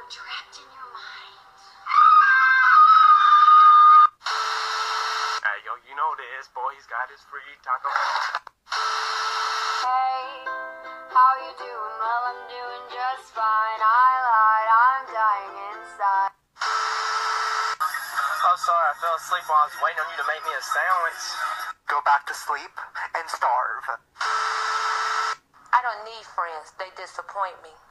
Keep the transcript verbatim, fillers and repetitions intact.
trapped in your mind. Hey, yo, you know this, boy. He's got his free taco. Hey, how you doing? Well, I'm doing just fine. I lied, I'm dying inside. Oh, sorry, I fell asleep while I was waiting on you to make me a sandwich. Go back to sleep and starve. I don't need friends. They disappoint me.